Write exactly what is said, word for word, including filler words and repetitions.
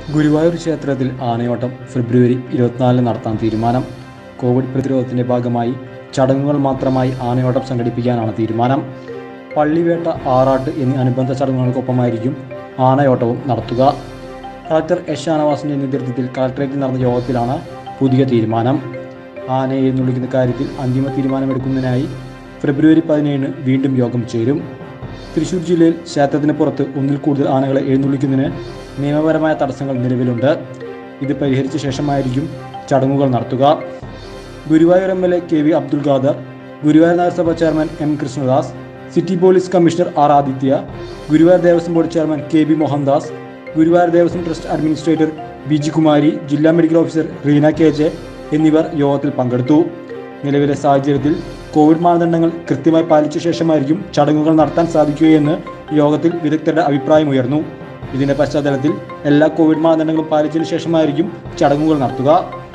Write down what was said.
ഗുരുവായൂർ ക്ഷേത്രത്തിൽ ആനയോട്ടം ഫെബ്രുവരി ഇരുപത്തിനാലിന് നടത്താൻ തീരുമാനം. കോവിഡ് പ്രതിരോധത്തിൻ്റെ ഭാഗമായി ചടങ്ങുകൾ മാത്രമായി ആനയോട്ടം സംഘടിപ്പിക്കാനാണ് തീരുമാനം. പള്ളിവേട്ട, ആറാട്ട് എന്നീ അനുബന്ധ ചടങ്ങുകൾക്കൊപ്പമായിരിക്കും ആനയോട്ടവും നടത്തുക. കളക്ടർ എസ് ഷാനവാസിൻ്റെ നേതൃത്വത്തിൽ കളക്ടറേറ്റിൽ നടന്ന യോഗത്തിലാണ് പുതിയ തീരുമാനം. ആനയെ എഴുന്നള്ളിക്കുന്ന കാര്യത്തിൽ അന്തിമ തീരുമാനമെടുക്കുന്നതിനായി ഫെബ്രുവരി പതിനേഴിന് വീണ്ടും യോഗം ചേരും. തൃശ്ശൂർ ജില്ലയിൽ ക്ഷേത്രത്തിന് പുറത്ത് ഒന്നിൽ കൂടുതൽ ആനകളെ എഴുന്നള്ളിക്കുന്നതിന് നിയമപരമായ തടസ്സങ്ങൾ നിലവിലുണ്ട്. ഇത് പരിഹരിച്ച ശേഷമായിരിക്കും ചടങ്ങുകൾ നടത്തുക. Guruvayur M L A K V Abdul Khader, Guruvayur നഗരസഭ chairman M Krishnadas, city police commissioner R Aditya, Guruvayur Devaswom board chairman K B Mohandas, Guruvayur Devaswom trust administrator B G Kumari, ജില്ലാ medical officer Reena K J എന്നിവർ യോഗത്തിൽ പങ്കെടുത്തു. നിലവിലെ സാഹചര്യത്തിൽ കോവിഡ് മാനദണ്ഡങ്ങൾ കൃത്യമായി പാലിച്ച ശേഷമായിരിക്കും ചടങ്ങുകൾ നടത്താൻ സാധിക്കുകയെന്ന് യോഗത്തിൽ വിദഗ്ധരുടെ അഭിപ്രായമുയർന്നു. ഇതിന്റെ പശ്ചാത്തലത്തിൽ എല്ലാ കോവിഡ് മാനദണ്ഡങ്ങളും പാലിച്ചതിനു ശേഷമായിരിക്കും ചടങ്ങുകൾ നടത്തുക.